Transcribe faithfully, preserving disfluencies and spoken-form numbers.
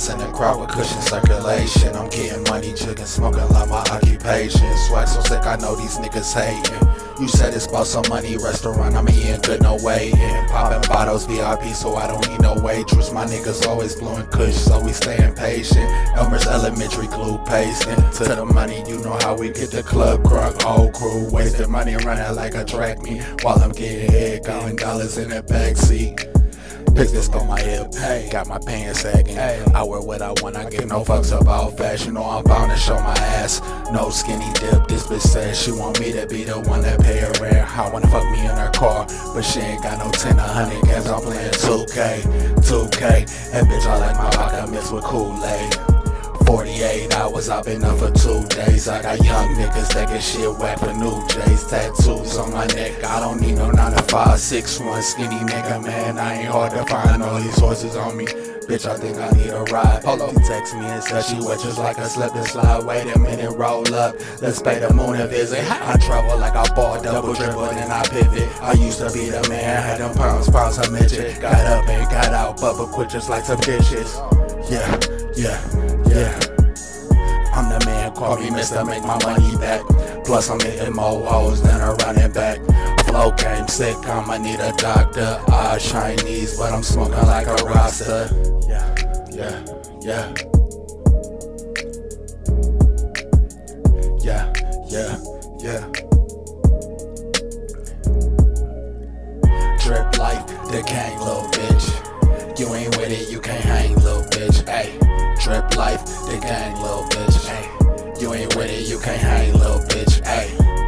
bounce in the crowd with cushion circulation. I'm getting money, chugging, smoking like my occupation. Swag so sick, I know these niggas hating. You said it's about some money, restaurant, I'm eating good, no waiting. Popping bottles, V I P, so I don't need no waitress. My niggas always blowing kush, so we staying patient. Elmer's elementary glue pasting. To the money, you know how we get the club crunk. Whole crew wasting money, running like a track meet. While I'm getting head, counting dollars in the backseat. Pick this on my hip, hey, got my pants sagging. Hey. I wear what I want, I give no fucks about fashion. No, I'm bound to show my ass. No skinny dip, this bitch says she want me to be the one that pay her rent. I wanna fuck me in her car, but she ain't got no ten or hundred cause I'm playing two K, two K. And bitch, I like my vodka mixed with Kool-Aid. forty-eight hours, I've been up for two days. I got young niggas that get shit whack for new J's. Tattoos on my neck, I don't need no nine to five, six one skinny nigga, man. I ain't hard to find, all these horses on me. Bitch, I think I need a ride. Polo, he text me and said she wet just like a slip and slide. Wait a minute, roll up, let's pay the moon a visit. I travel like I ball, double dribble, and I pivot. I used to be the man, had them pounds, pounds, a midget. Got up and got out, bubble quick just like some dishes. Yeah, yeah. Yeah, I'm the man, call me mister, make my money back. Plus I'm hitting more hoes than a running back. Flow came sick, I'ma need a doctor. I Chinese, but I'm smoking like a Rasta. Yeah, yeah, yeah. Yeah, yeah, yeah. Drip like the gang, little bitch. You ain't with it, you can't hang, little bitch. Ayy. Drip life, the gang, little bitch, ayy. You ain't with it, you can't hang, little bitch, ayy.